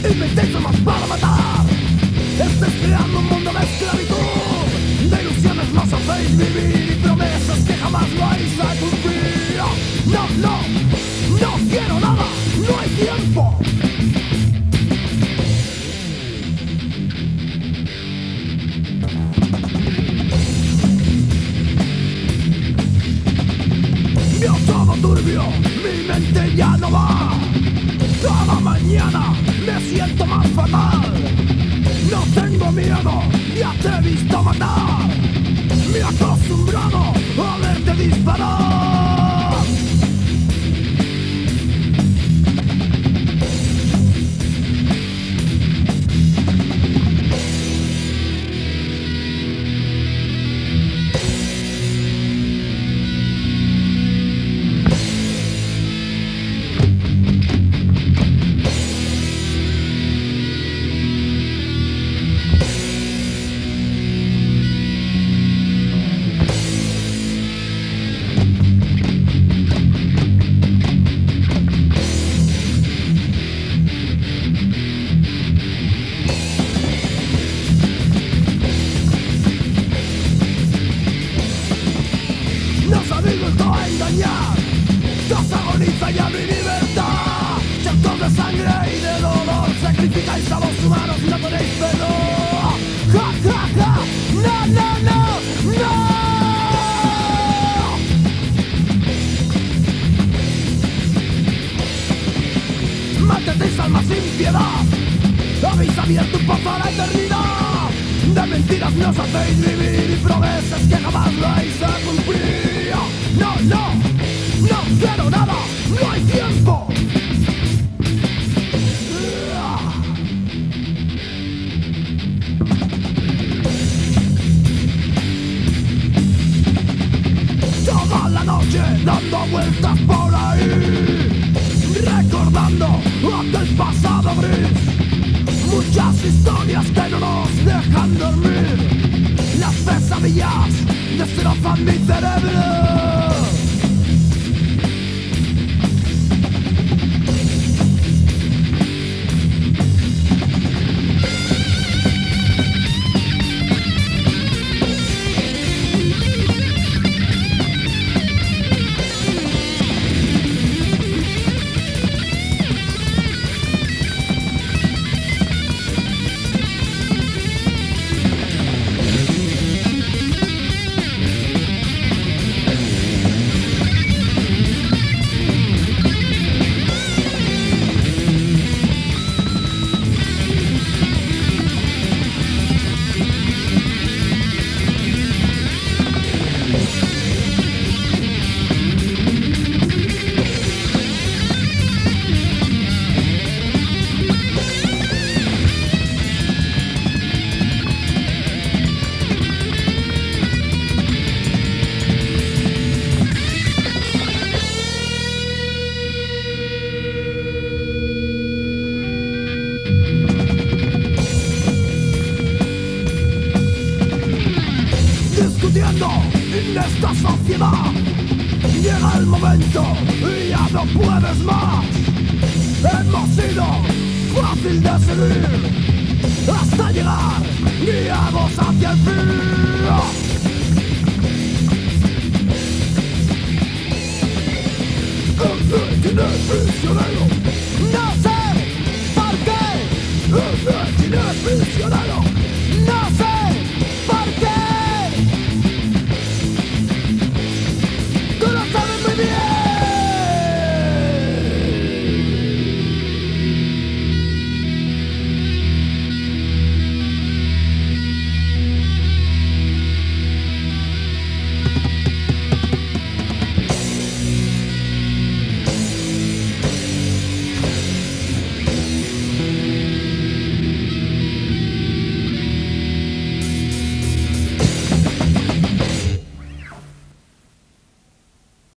Inventéis armas para matar. Estáis creando un mundo de esclavitud. De ilusiones nos hacéis vivir y promesas que jamás vais a cumplir. No, no, no quiero nada, no hay tiempo. Veo todo turbio, mi mente ya no va. Cada mañana me siento más fatal. No tengo miedo, ya te he visto matar. Me he acostumbrado a verte disparar. Nos habéis vuelto a engañar. Nos agoniza ya mi libertad. Llantos de sangre y de dolor. Sacrificáis a los humanos y no tenéis perdón. Ja, ja, ja. No, no, no, no. Mantendéis almas sin piedad. Habéis abierto un pozo a la eternidad. De mentiras nos hacéis vivir y promesas que jamás vais a cumplir. No, no, no quiero nada, no hay tiempo. Toda la noche dando vueltas por ahí, recordando aquel pasado gris. Muchas historias que no nos dejan dormir. Las pesadillas destrozan mi cerebro. En esta sociedad llega el momento y ya no puedes más. Hemos sido fácil de seguir hasta llegar guiados hacia el fin. Tiene prisionero.